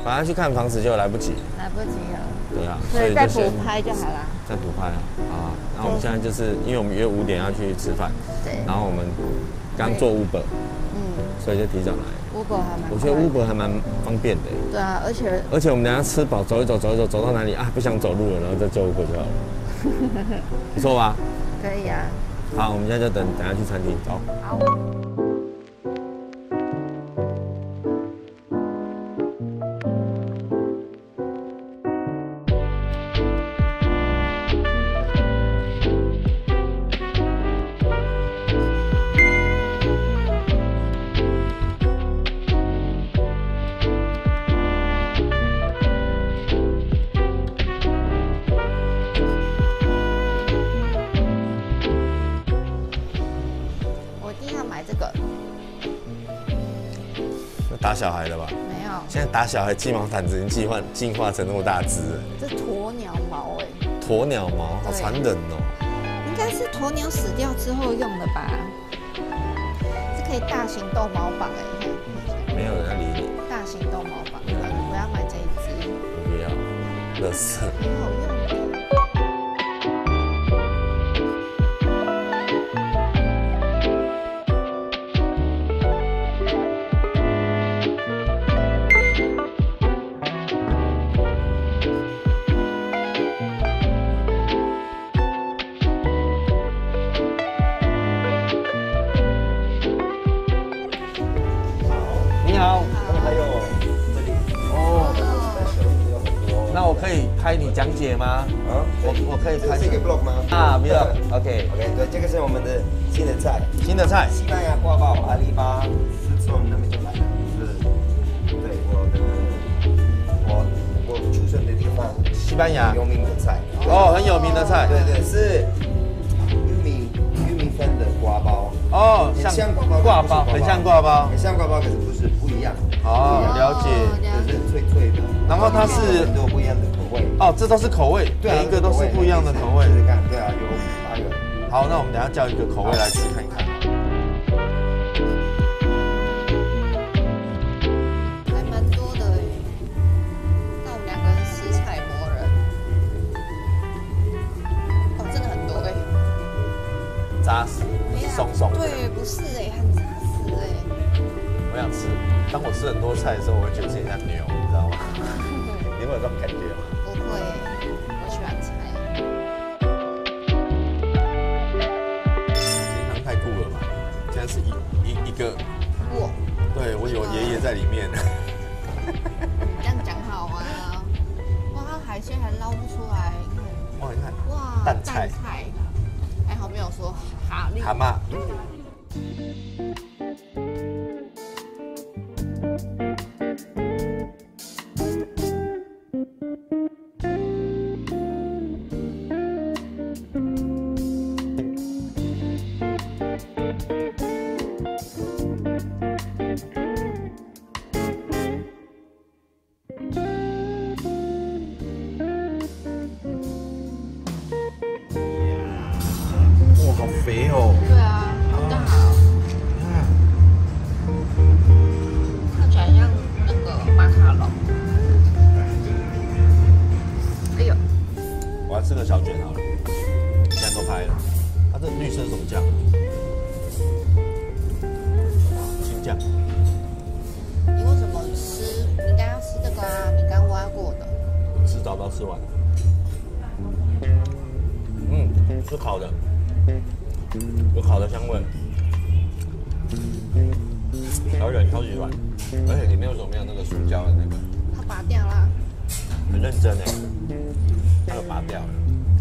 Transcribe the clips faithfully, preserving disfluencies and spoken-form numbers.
反正去看房子就来不及， 来不及了。 对啊， 所以再就先补拍就好了。 再补拍啊，好啊。然后我们现在就是因为我们约五点要去吃饭， 对。 然后我们刚做 Uber， 嗯，所以就提早来。 Uber 还蛮， 我觉得 Uber 还蛮方便的。 对啊，而且而且我们等下吃饱走一走，走一走，走到哪里啊不想走路了，然后再坐 Uber 就好了，不错吧？ 可以啊。 好，我们现在就等等下去餐厅，走。 好。 打小孩了吧？ 没有。 现在打小孩鸡毛掸子已经进化进化成那么大只了。 这鸵鸟毛哎。 鸵鸟毛，好残忍哦。 应该是鸵鸟死掉之后用的吧？是可以大型逗猫棒哎，你看。 没有人要理你。 大型逗猫棒。我要买这一只。 我不要，垃圾。 很好用。 你好，还有这里哦，那我可以拍你讲解吗？啊，我我可以拍这个 vlog 吗？ 啊 ，vlog，OK OK， 对，这个是我们的新的菜， 新的菜， 西班牙挂包，阿里巴是从那边就来的，是，对，我的我我出生的地方， 西班牙有名的菜， 哦，很有名的菜， 对对是玉米玉米粉的挂包。 哦，像挂包，很像挂包， 很像挂包，可是不是不一样。 哦，了解， 就是脆脆的。 然后它是很多不一样的口味。 哦，这都是口味，每一个都是不一样的口味。 试试看，对啊，有八个。 好，那我们等下叫一个口味来吃看看。 还蛮多的哎，那我们两个人食材魔人。哦，真的很多哎。 扎实。松松的， 对，不是哎，很扎实哎。 我想吃，当我吃很多菜的时候，我会觉得自己像牛，你知道吗？你会有这种感觉吗？ 不会，我喜欢菜。 平常太酷了吧？现在是一一一个， 哇， 对我有爷爷在里面。 你这样讲好吗？哇，海鲜还捞不出来， 哇，你看， 哇， 蛋菜， 还好没有说蛤蜊。 蛤蟆。好肥哦！ 对啊，好大哦！看起来像那个马卡龙。哎呦！ 我要吃个小卷好了，现在都拍了。它这绿色是什么酱？青酱。 你为什么吃？你刚刚吃这个啊？你刚挖过的。 吃早早吃完。嗯，是烤的。有烤的香味，小卷超级软，而且里面为什么没有那个塑胶的那个？ 它拔掉啦。 很认真哎，它有拔掉了。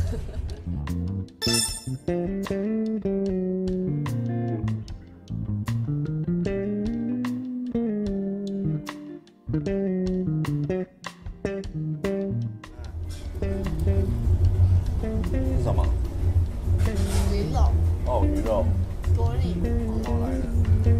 是什么？ 鱼肉。 哦，鱼肉。 多利。 哦，来了。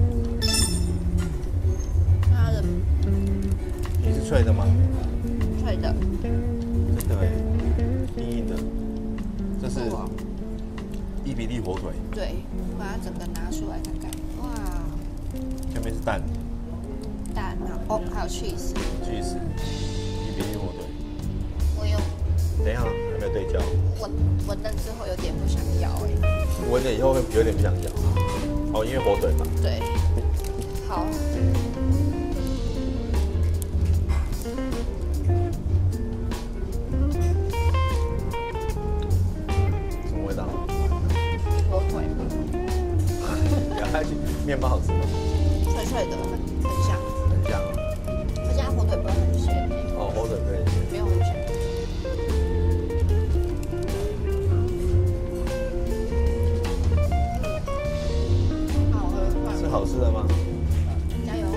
它的皮是脆的吗？ 脆的。 真的哎，硬硬的。这是伊比利火腿。 对，把它整个拿出来看看。哇。 前面是蛋。 蛋，然后哦还有 cheese。 cheese，一比一火腿。 我有等一下，还没有对焦。 闻闻了之后有点不想咬哎。 闻了以后会有点不想咬。哦，因为火腿嘛。 对。好。 什么味道？ 火腿。 咬下去，面包好吃吗？ 脆脆的，很很香。 很香啊。 而且它火腿不会很咸。 哦，火腿可以。 没有很咸。 是好吃的吗？ 加油！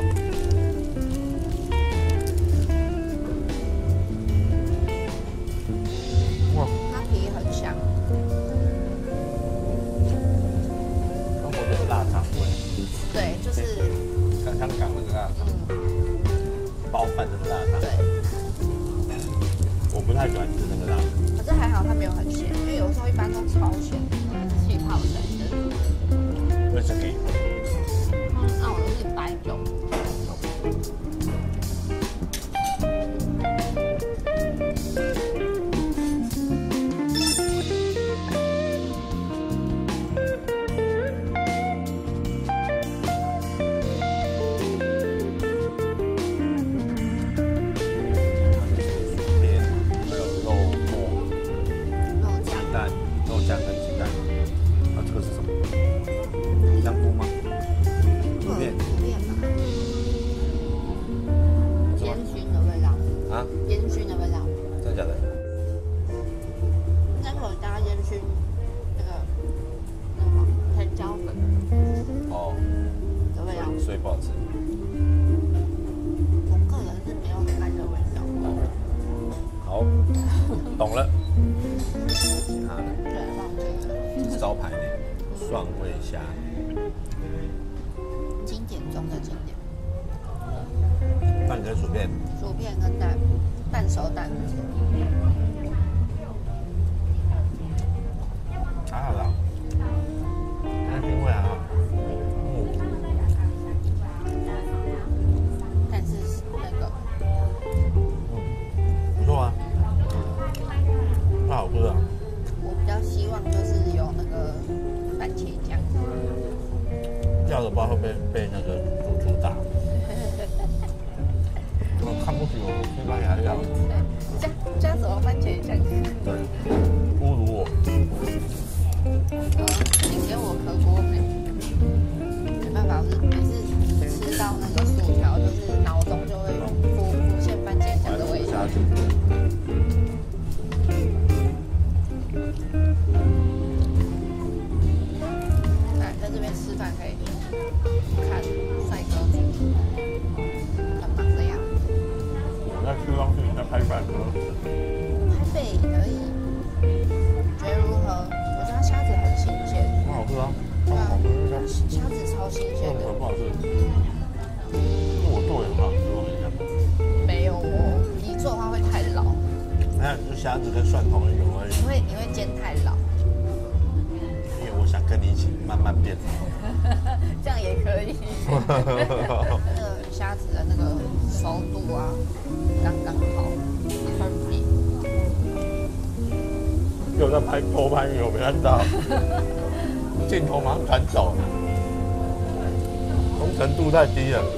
哇， 它皮很香。 中国的腊肠味。 对，就是像香港那个腊肠， 嗯， 包饭的腊肠。 对。 我不太喜欢吃那个腊肠。 可是还好它没有很咸，因为有时候一般都超咸，气泡水的。 威士忌。 那我是白酒。 懂了。其他的， 对，忘记了。 这是招牌呢，蒜味虾， 经典中的经典。 蛋跟薯片， 薯片跟蛋，半熟蛋。 还好啦，它腥味还好。嗯。 但是那个， 嗯，不错啊。那好吃啊！ 我比较希望就是有那个番茄酱。 要的不知道会被被那个主厨打。我看不起我，没关系还是要。 加加什么番茄酱？ 对，侮辱我。 呃，你给我可锅没？没办法，我是每次吃到那个薯条，就是脑中就会浮浮现番茄酱的味道。来，在这边吃饭可以看帅哥很忙的样子。 我在吃东西，你在拍饭吗？ 拍背而已。觉得如何？我觉得它虾子很新鲜。 很好吃啊！ 对啊， 好吃， 虾子超新鲜的。 不好吃。我做也很好吃，我跟你讲。 没有哦，你做的话会太老。 还有就虾子跟蒜同一个味。 你会你会煎太老。 因为我想跟你一起慢慢变老。 这样也可以。那个虾子的那个熟度啊，刚刚好 ，perfect。 有在拍偷拍你，我没看到。镜头马上转走，忠诚度太低了。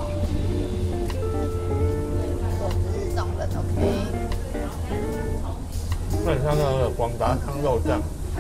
我只是这种人 ，OK。 那很像那个广达汤肉酱，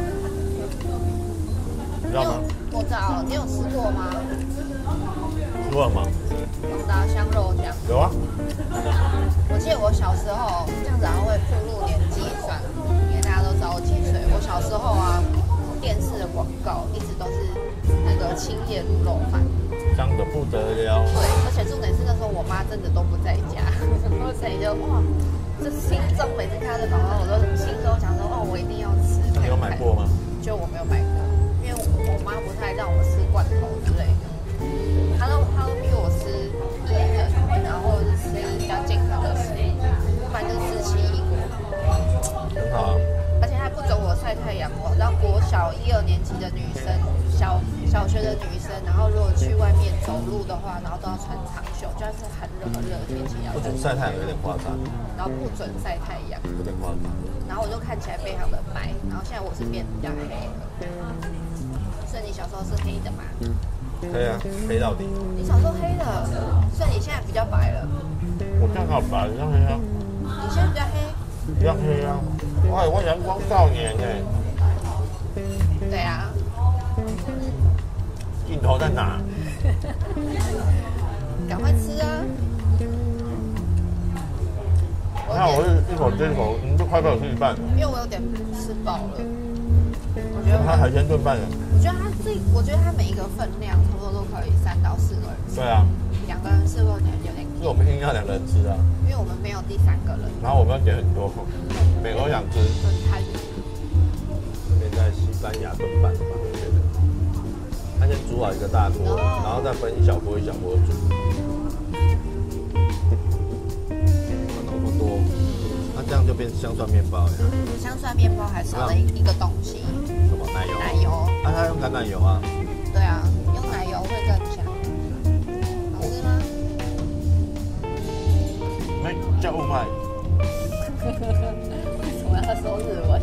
你知道吗？ 我知道，你有吃过吗？ 吃过吗？ 广达香肉酱。 有啊。 我记得我小时候这样子，还会暴露年纪算，因为大家都知道我几岁。我小时候啊，电视的广告一直都是那个青叶卤肉饭， 香的不得了。 对，而且重点是那时候我妈真的都不在家，然后谁就哇，这心中每次看到这广告，我都心中想说哦，我一定要吃。 你有买过吗？ 就我没有买过，因为我我妈不太让我吃罐头之类的，她都她都逼我吃冷的，然后是吃比较健康的食物，不然就是吃奇异果。 很好啊。 而且还不准我晒太阳样哦。然后国小一二年级的女生，小小学的女生，然后如果去外面走路的话，然后都要穿长袖，就是很热很热的天气要不准晒太阳有点夸张， 然后不准晒太阳， 有点夸张。 然后我就看起来非常的白，然后现在我是变比较黑了。所以你小时候是黑的嘛？ 可以啊，黑到底。 你小时候黑的，所以你现在比较白了。 我现在好白，比较黑啊， 你现在比较黑。 比较黑啊。哇，我阳光少年哎。 对啊。 镜头在哪？ 赶快吃啊！ 那我是一口接一口，你都快被我吃一半了。 因为我有点吃饱了。我觉得它海鲜炖饭的。 我觉得它这，我觉得它每一个分量差不多都可以三到四个人吃。 对啊。 两个人吃有点有点。 是我们硬要两个人吃啊。 因为我们没有第三个人。 然后我们要点很多口，每个都想吃。 分开。 这边在西班牙炖饭吧，我觉得。他先煮好一个大锅，然后再分一小锅一小锅煮。那么多，那这样就变香酸面包呀。 香酸面包还少了一个东西。 什么奶油？ 奶油。 啊，他用橄榄油啊。 对啊，用奶油会更香。好吃吗？ 没叫外卖。 为什么要说日文？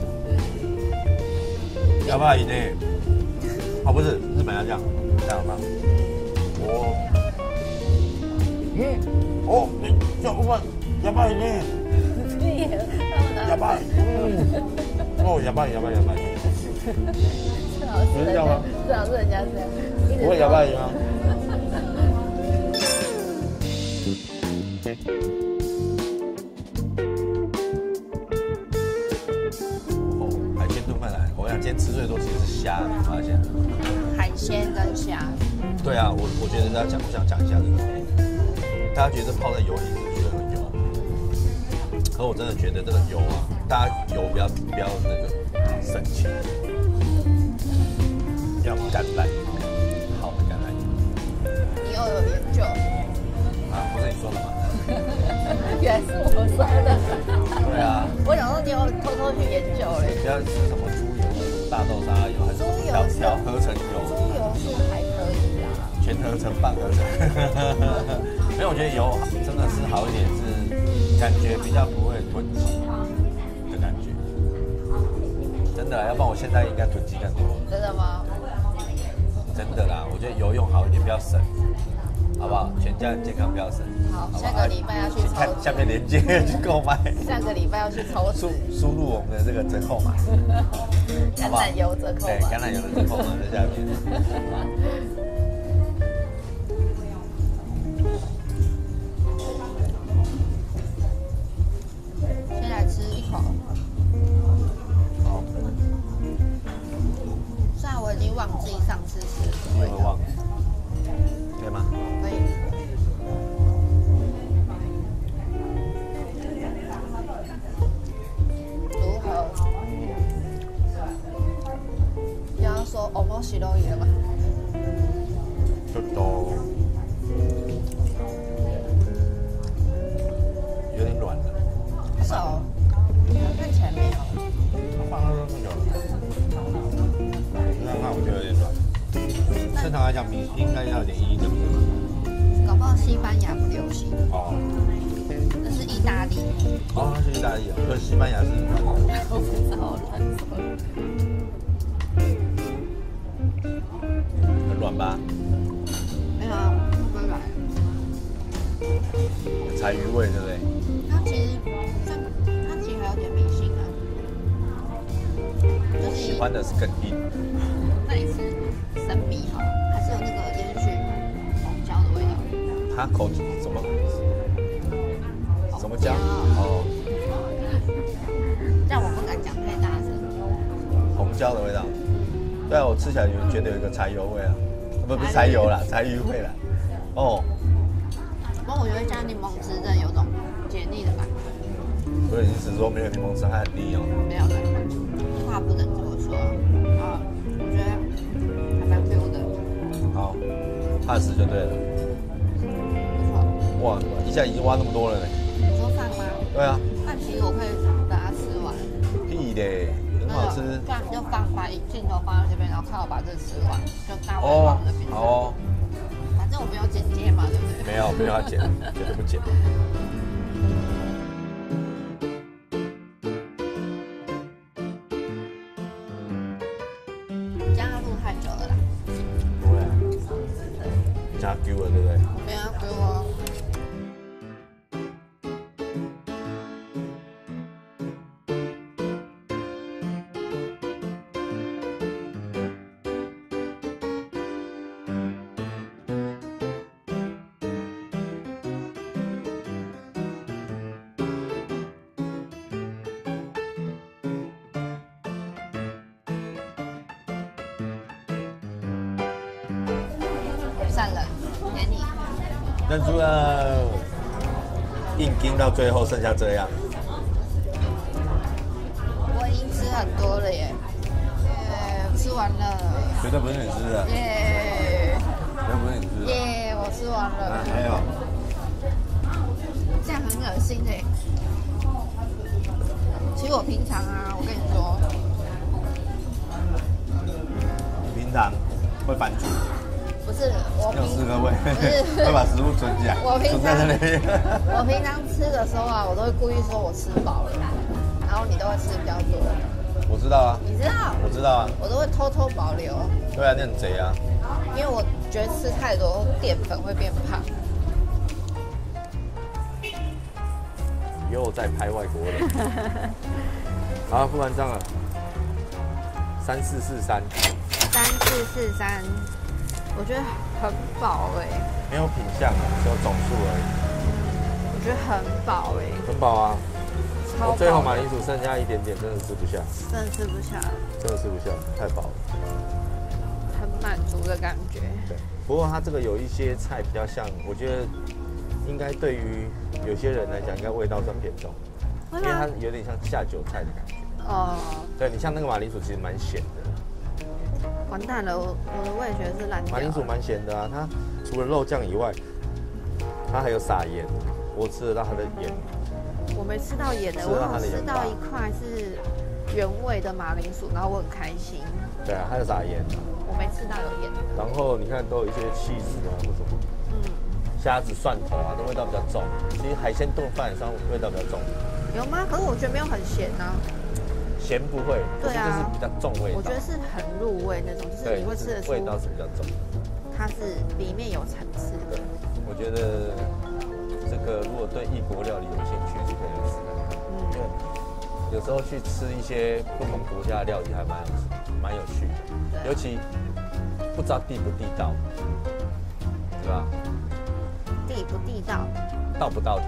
要不要以内？哦，不是，日本要这样，这样吗？哦， 嗯，哦，你叫外卖，要不要以内？やばい。哦，やばいやばいやばい。不是这样吗？ 最好是人家这样。 不会やばい吗？ 哦，海鲜炖饭来，我想今天吃最多其实是虾，你发现？ 海鲜跟虾。 对啊，我我觉得大家讲，我想讲一下这个，大家觉得泡在油里是不是觉得很油？可我真的觉得这个油啊，大家油不要不要那个生气，要橄榄油，好的橄榄油。 你又有研究啊，不是你说的吗？ 原来是我说的。 对啊。 我想说你有偷偷去研究嘞。 不要吃什么猪油、大豆沙油，还是猪油是调合成油？ 猪油是还可以啦。 全合成、半合成。因为我觉得油真的是好一点，是感觉比较不会囤积的感觉。真的啦，要不然我现在应该囤积更多。 真的吗？ 真的啦，我觉得油用好一点，比较省，好不好？全家人健康，不要省。 好，下个礼拜要去看抽。 下面链接去购买。 下个礼拜要去抽输输入我们的这个折扣码， 橄榄油折扣对， 码。 橄榄油的折扣码在下面。 先来吃一口。 好， 虽然我已经忘记上次吃的味道。 你会忘，可以吗？ 可以。如何？你要说面白い了吗？ ちょっと有点软了。 是哦，看起来没有。 放到那个， 那那我觉得有点软。正常来讲，米应该要有点硬的，不是吗？ 搞不好西班牙不流行， 哦， 那是意大利。 哦，那是意大利啊，可是西班牙是软的。 我不知道乱说。 很软吧？ 没有啊，不软。 柴鱼味，对不对？ 它其实像它其实还有点迷信啊，就是喜欢的是更硬。 那你是生米好，还是有那个烟熏红椒的味道？ 它口什么什么椒？哦， 这样我不敢讲太大声。 红椒的味道。对啊，我吃起来有觉得有一个柴油味啊，不不是柴油啦，柴鱼味啦。哦， 不过我觉得加柠檬汁真的有种解腻的感觉。 所以你只说没有柠檬汁，它很腻哦。 没有感觉，话不能这么说啊。我觉得还蛮 Q 的。 好，怕死就对了。 不错。 哇，一下已经挖那么多了呢。 你说饭吗？ 对啊。 饭其实我可以把它吃完。 屁嘞，那么好吃。 这样就放把镜头放在这边，然后看我把这吃完，就大胃王的饼。 好哦。 反正我没有剪接嘛，对不对？ 没有，没有要剪，绝对不剪。 这样要录太久了啦。 不会啊。加丢了，对不对？ 没有给我。算了，给你。 认输了，硬盯到最后剩下这样。 我已经吃很多了耶，耶，吃完了。 绝对不是你吃的， 耶绝对不是你吃的。 耶，我吃完了。 啊，还有， 这样很恶心哎。其实我平常啊，我跟你说， 你平常会反刍， 不是我有四个胃， 不是会把食物存起来， 我平常存在那里。 我平常吃的时候啊，我都会故意说我吃饱了，然后你都会吃比较多。 我知道啊， 你知道？ 我知道啊， 我都会偷偷保留， 对啊，你很贼啊。 因为我觉得吃太多淀粉会变胖。 又在拍外国人。好，付完账了，三四四三。 三四四三，我觉得很饱哎、欸。 没有品相啊，只有总数而已。 我觉得很饱哎、欸。 很饱啊。 超饱。 我最后马铃薯剩下一点点，真的吃不下。 真的吃不下。 真的吃不下，太饱了。 很满足的感觉。 对。不过它这个有一些菜比较像，我觉得应该对于有些人来讲，应该味道算偏重，因为它有点像下酒菜的感觉。 哦。 对你像那个马铃薯，其实蛮咸的。 完蛋了，我我的味觉是烂掉了。 马铃薯蛮咸的啊，它除了肉酱以外，它还有撒盐，我吃得到它的盐。 我没吃到盐的，我有吃到一块是原味的马铃薯，然后我很开心。 对啊，它有撒盐。 我没吃到有盐。 然后你看都有一些起司啊或什么，嗯，虾子、蒜头啊，都味道比较重。其实海鲜炖饭上味道比较重。 有吗？可是我觉得没有很咸啊。 咸不会，对啊，就是比较重味道。 我觉得是很入味那种，就是你会吃得出味道是比较重。 它是里面有层次的。 我觉得这个如果对异国料理有兴趣，就可以来试看看。嗯，因为有时候去吃一些不同国家的料理还蛮有蛮有趣的，尤其不知道地不地道，对吧？ 地不地道？ 道不到地？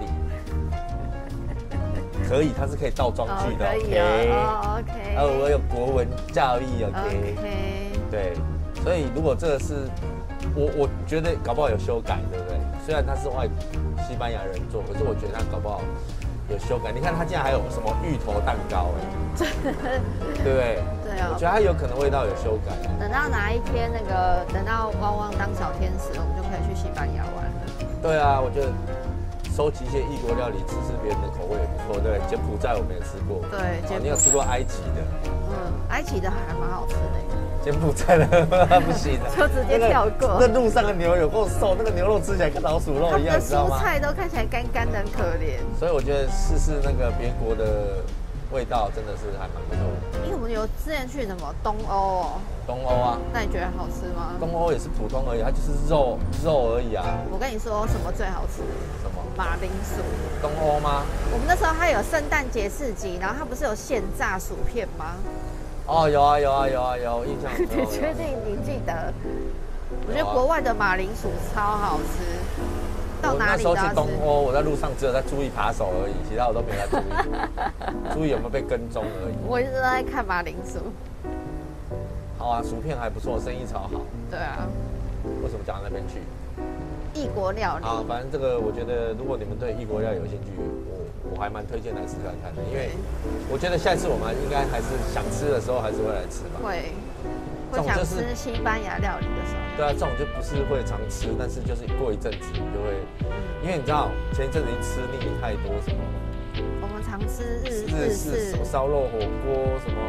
可以，它是可以倒装句的。 可以哦 ，OK。 啊，我有国文教育 ，OK。对，所以如果这个是，我我觉得搞不好有修改，对不对？虽然他是外西班牙人做，可是我觉得他搞不好有修改。你看他竟然还有什么芋头蛋糕，哎，对不对？ 对啊。 我觉得他有可能味道有修改。 等到哪一天那个，等到汪汪当小天使，我们就可以去西班牙玩了。 对啊，我觉得。收集一些异国料理，吃吃别人的口味也不错，对。柬埔寨我们也吃过， 对。 哦，你有吃过埃及的？ 嗯，埃及的还蛮好吃的。 柬埔寨的不行的， 就直接跳过。 那路上的牛有够瘦，那个牛肉吃起来跟老鼠肉一样，你知道吗？ 蔬菜都看起来干干的，很可怜。 所以我觉得试试那个别国的味道，真的是还蛮不错的。 因为我们有之前去什么东欧哦。 东欧啊？ 那你觉得好吃吗？ 东欧也是普通而已，它就是肉肉而已啊。 我跟你说，什么最好吃？ 什么？ 马铃薯。 东欧吗？ 我们那时候还有圣诞节市集，然后它不是有现炸薯片吗？ 哦，有啊有啊有啊有，印象。 你确定你记得？我觉得国外的马铃薯超好吃。到哪里都要吃。 我那时候去东欧，我在路上只有在注意扒手而已，其他我都没在注意，注意有没有被跟踪而已。 我一直都在看马铃薯。 好啊，薯片还不错，生意超好。 对啊。 为什么讲到那边去？ 异国料理。 啊，反正这个我觉得，如果你们对异国料理有兴趣，我我还蛮推荐来试看看的，因为我觉得下一次我们应该还是想吃的时候，还是会来吃吧。 会。会想吃西班牙料理的时候。 对啊，这种就不是会常吃，但是就是过一阵子你就会，因为你知道前一阵子已经吃腻太多什么。 我们常吃日日式什么烧肉火锅什么。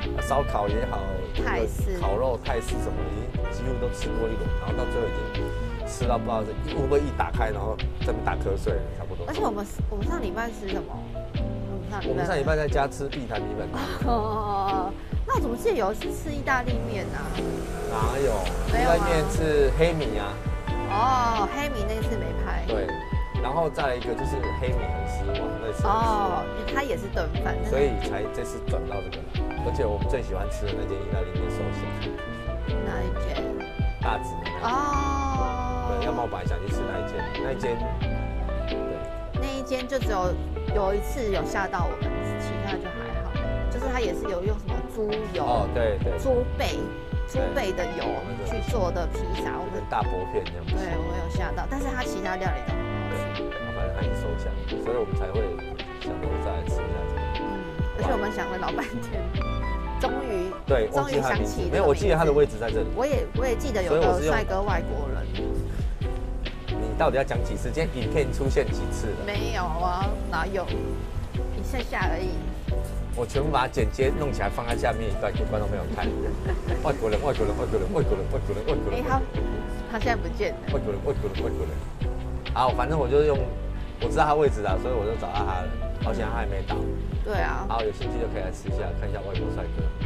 烧烤也好， 泰式烤肉、泰式什么，已经几乎都吃过一轮，然后到最后已经吃到不知道是会不会一打开，然后在那边打瞌睡了，差不多。 而且我们我们上礼拜吃什么？ 我们上礼拜在家吃地坛米粉。 哦，那我怎么记得有一次吃意大利面啊？ 哪有？ 没有啊意大利面是黑米啊。 哦，黑米那次没拍。 对，然后再来一个就是黑米很失望，那次很失哦望， 它也是炖饭， 所以才这次转到这个来。而且我们最喜欢吃的那间意大利面寿司， 哪一间？ 大直的那间。 哦， 对，要么我本来想去吃那一间，那一间，对， 那一间就只有有一次有吓到我们，其他就还好。就是它也是有用什么猪油， 哦，对对， 猪背，猪背的油去做的披萨，我们跟大薄片这样。 对我有吓到，但是它其他料理都很好吃。 对，反正它已经收起来，所以我们才会想说再来吃一下这个。 嗯，而且我们想了老半天，终于对， 终于忘记他的名字想起没有，我记得他的位置在这里。 我也我也记得有个所以我是用帅哥外国人， 你到底要讲几次？今天影片出现几次了？ 没有啊，哪有一下下而已。 我全部把它剪接弄起来，放在下面一段给观众朋友看。外国人，外国人，外国人，外国人，外国人，外国人。 哎，他他现在不见了。 外国人，外国人，外国人。好，反正我就是用，我知道他位置啦，所以我就找到他了。好险他还没倒。 对啊。 好，有兴趣就可以来吃一下，看一下外国帅哥。